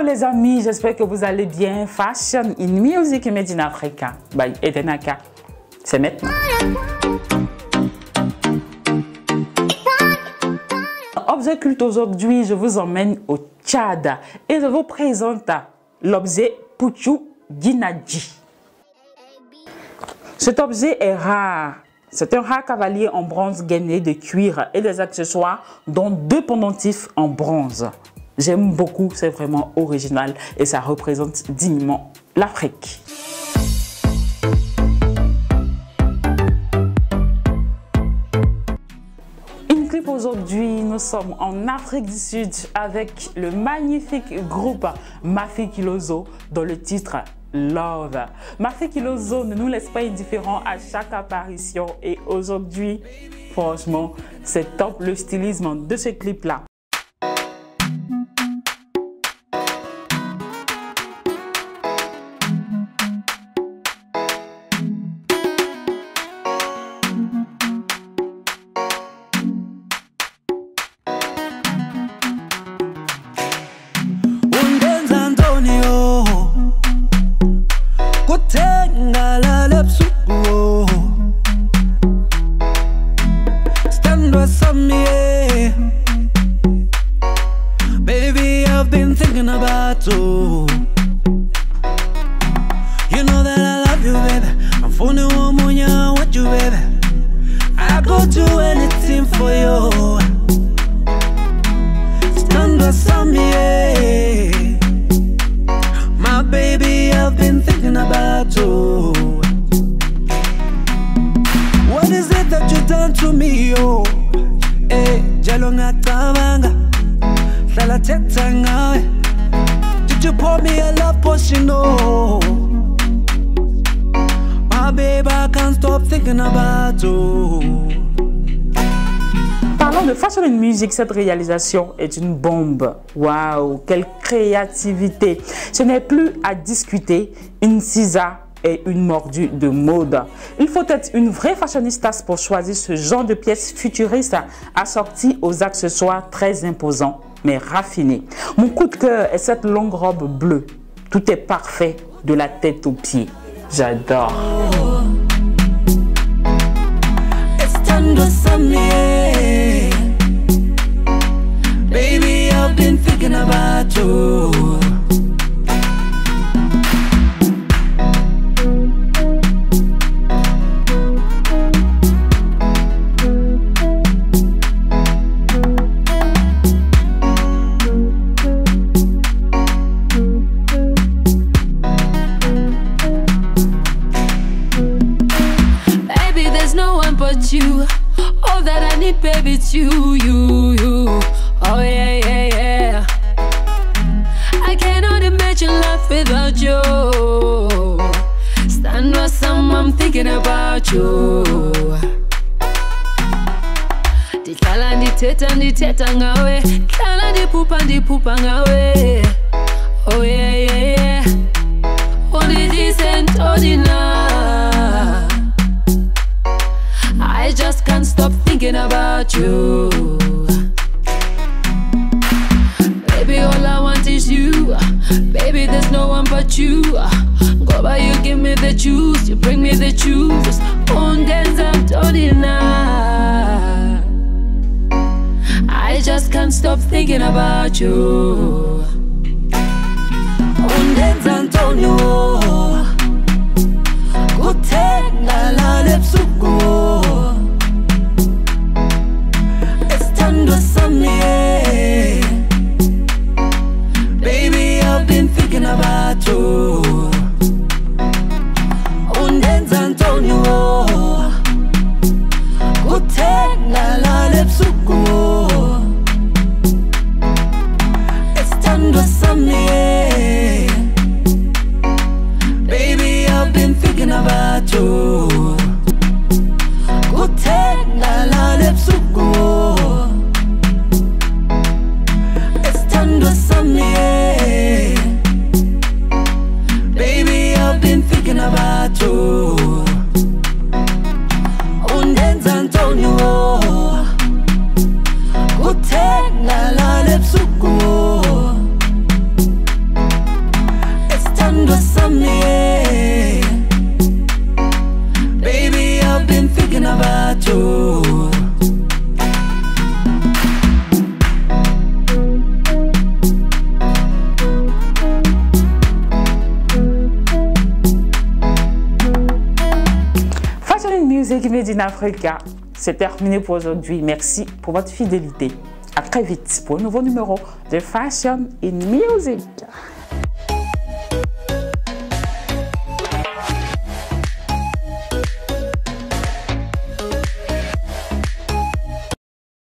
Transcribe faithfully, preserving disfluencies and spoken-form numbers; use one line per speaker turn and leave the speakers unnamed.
les amis, j'espère que vous allez bien. Fashion in Music Made in Africa by Edenaka. C'est maintenant. Objet culte aujourd'hui, je vous emmène au Tchad et je vous présente l'objet Puchu Ginadji. Cet objet est rare. C'est un rare cavalier en bronze gainé de cuir et des accessoires, dont deux pendentifs en bronze. J'aime beaucoup, c'est vraiment original et ça représente dignement l'Afrique. Une clip aujourd'hui, nous sommes en Afrique du Sud avec le magnifique groupe Mafikizolo dans le titre Love. Mafikizolo ne nous laisse pas indifférents à chaque apparition et aujourd'hui, franchement, c'est top le stylisme de ce clip-là.
Baby, I've been thinking about you. You know that I love you, baby. I'm phoning one more, I want you, baby. I go do anything for you. Stand beside me, my baby, I've been thinking about you. What is it that you done to me, oh? Eh, jalonga tabanga, lala tetanga. Did you pour me a love potion, oh? My baby, I can't stop thinking about you.
Parlons de Fashion in Music, cette réalisation est une bombe. Waouh, quelle créativité! Ce n'est plus à discuter, une cisa et une mordue de mode. Il faut être une vraie fashionista pour choisir ce genre de pièces futuristes assorties aux accessoires très imposants mais raffinés. Mon coup de cœur est cette longue robe bleue. Tout est parfait de la tête aux pieds. J'adore.
Baby, I've been thinking about you.
You, all that I need, baby, it's you, you, you. Oh yeah, yeah, yeah. I cannot imagine life without you. Stand with someone, I'm thinking about you. Di kala di teta di teta ngawe, kala di pupa di pupa ngawe. Oh yeah, yeah, yeah. Only decent, ordinary. I just can't stop thinking about you. Baby, all I want is you. Baby, there's no one but you. Go by, you give me the juice, you bring me the juice. On dance, I'm now. I just can't stop thinking about you.
On dance, Antonio. Go take la la lepsuko. Baby, I've been thinking about you. Undenza Antonio, kutenga la lepsuko. Estando samye. Baby, I've been thinking about you.
Made in Africa, c'est terminé pour aujourd'hui. Merci pour votre fidélité. À très vite pour un nouveau numéro de Fashion in Music.